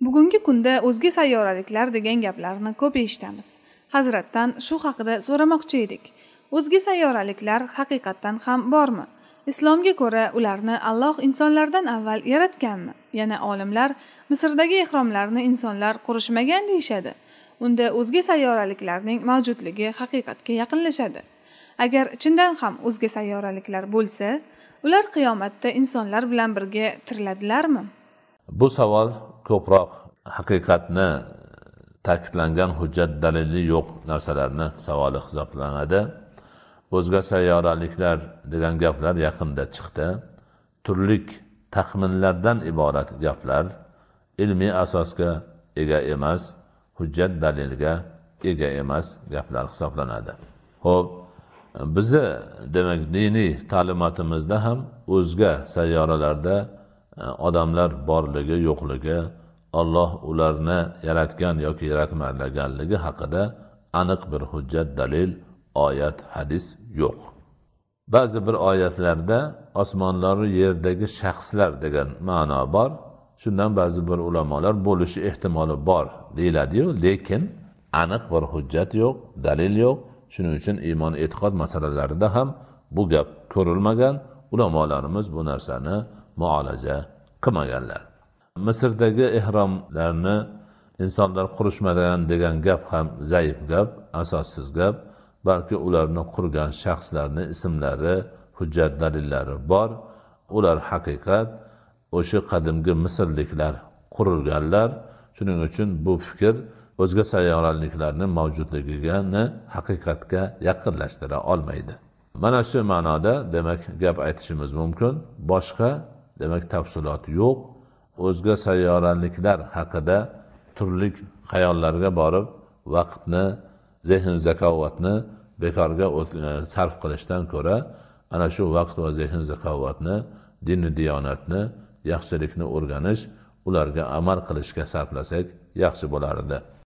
Bugungi kunda o'zga sayyoraliklar degan gaplarni ko'p eshitamiz. Hazratdan shu haqida so'ramoqchi edik. O'zga sayyoraliklar haqiqatdan ham bormi? Islomga ko'ra ularni Alloh insonlardan avval yaratganmi? Yana olimlar Misrdagi ehromlarni insonlar qurishmagan deyshadi. Unda o'zga sayyoraliklarning mavjudligi haqiqatga yaqinlashadi. Agar chindan ham o'zga sayyoraliklar bo'lsa, ular qiyomatda insonlar bilan birga tiriladilarmi? Bu savol ko'proq haqiqatni ta'kidlangan hujjat dalili yo'q narsalarni savoli hisoblanadi. O'zga sayyoraliklar degan gaplar yaqinda chiqdi. Turli taxminlardan iborat gaplar ilmiy asosga ega emas, hujjat dalilga ega emas gaplar hisoblanadi. Xo'p, bizi demak diniy ta'limotimizda ham o'zga sayyoralarda odamlar borligi, yo'qligi, Alloh ularni yaratgan yoki yaratmaganligi haqida aniq bir hujjat dalil, oyat, hadis yo'q. Ba'zi bir oyatlarda osmonlar va yerdagi shaxslar degan ma'no bor. Shundan ba'zi bir ulamolar bo'lishi ehtimoli bor deyiladi-yu, lekin aniq bir hujjat yo'q, dalil yo'q. Shuning uchun iymon, e'tiqod masalalarida ham bu gap ko'rilmagan. Ulamolarimiz bu narsani muolaja qilmaganlar. Misrdagi ehromlarni insonlar qurishmagan degan gap ham zaif gap, asossiz gap. Balki ularni qurgan shaxslarni ismlari, hujjat dalillari bor. Ular haqiqat o'sha qadimgi misrliklar qurilganlar. Shuning uchun bu fikr o'zga sayyoraliklarning mavjudligini haqiqatga yaqinlashtira olmaydi. Mana shu ma'noda demak gap aytishimiz mumkin. Boshqa demak tafsilot yo'q. O'zga sayyoraliklar haqida turli xayollarga borib vaqtni, zehn zakovatni bekorga sarf qilishdan ko'ra, ana shu vaqt va zehn zakovatni, din va diyonatni, yaxshilikni o'rganish, ularga amal qilishga sarflasak yaxshi bo'lar edi.